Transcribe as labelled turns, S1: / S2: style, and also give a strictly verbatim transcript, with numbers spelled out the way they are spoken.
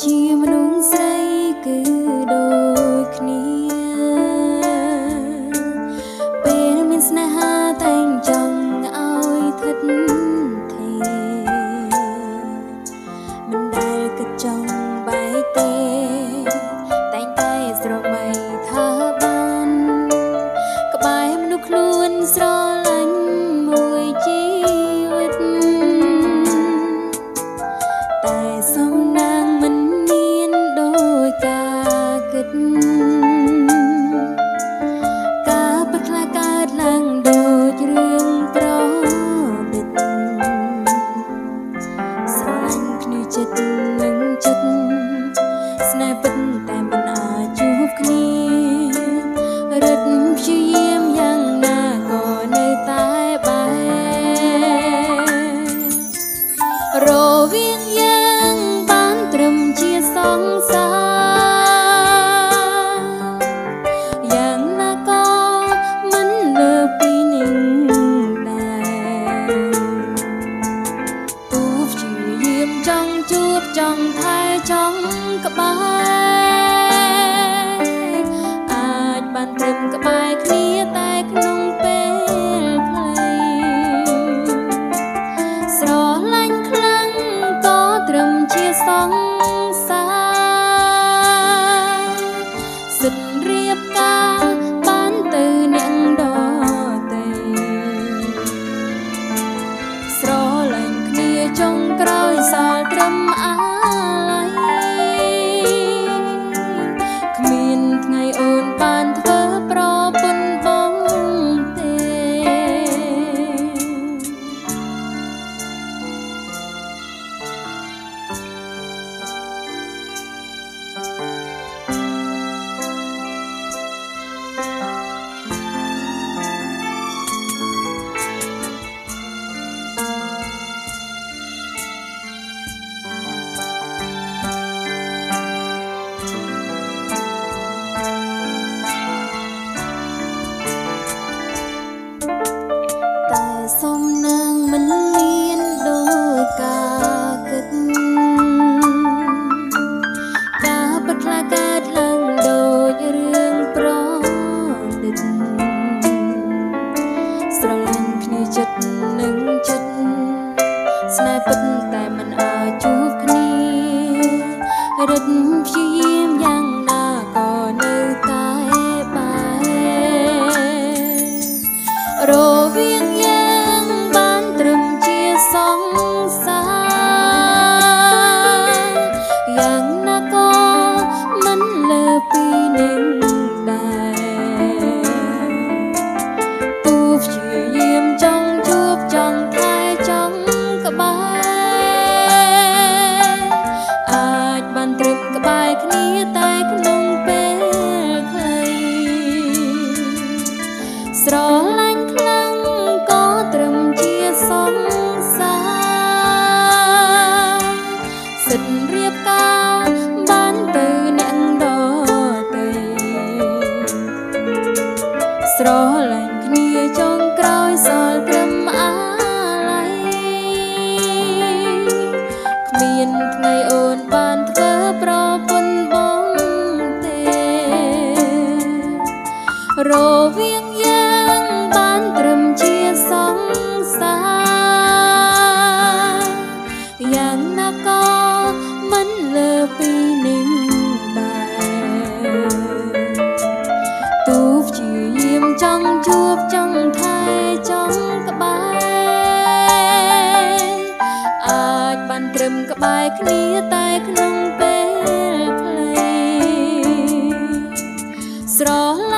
S1: ជាមនុស្សស្រីគឺដូចគ្នាពេលមានស្នេហាតែងចង់ឲ្យថិតថេរមិនដែលគិតចង់បែកទេតែងតែស្រមៃថាបានក្បែរមនុស្សខ្លួនស្រឡាញ់មួយជីវិតតែសំណាងមិនមានដោយការគិតការពិតខ្លាចកើតឡើងដូចរឿងប្រឌិតស្រឡាញ់គ្នាចិត្តនឹងចិត្តស្នេហ៍ពិតតែមិនអាចជួបគ្នារត់ព្យាយាមយ៉ាងណាក៏នៅតែបែករវាងយើងបានត្រឹមជាសង្សារយ៉ាងណាក៏មិនលើពីនឹងដែរទោះព្យាយាមចង់ជួបចង់ថែចង់ក្បែរអាចបានត្រឹមក្បែរគ្នាតែក្នុងពេលខ្លីស្រឡាញ់ខ្លាំងក៏ត្រឹមជាសង្សារសិតរៀបការបានទៅអ្នកដទៃស្រឡាញ់គ្នាចុងក្រោយសល់ត្រឹមអាឡ័យគ្មានថ្ងៃអូនបានធ្វើប្រពន្ធបងទេតែសំណាងមិនមានដោយការគិតការពិតខ្លាចកើតឡើងដូចរឿងប្រឌិតស្រឡាញ់គ្នាចិត្តនឹងចិត្តស្នេហ៍ពិតតែមិនអាចជួបគ្នារត់ព្យាយាមយ៉ាងណាក៏នៅតែបែររវាងយើងបានត្រឹមជាសង្សារយ៉ាងណាក៏មិនលើពីនឹងដែរទោះព្យាយាមចង់ជួបចង់ថែចង់ក្បែរអាចបានត្រឹមក្បែរគ្នាតែក្នុងពេលខ្លីស្រឡាញ់ខ្លាំងក៏ត្រឹមជាសង្សារសិតរៀបការបានទៅអ្នកដទៃស្រឡាញ់គ្នាចុងក្រោយសល់ត្រឹមអាឡ័យគ្មានថ្ងៃអូនបានធ្វើប្រពន្ធបងទេរវាងយើងបានត្រឹមជាសង្សារយ៉ាងណាក៏មិនលើពីនឹងដែរទោះព្យាយាមចង់ជួបចង់ថែចង់ក្បែរអាចបានត្រឹមក្បែរគ្នាតែក្នុងពេលខ្លីស្រ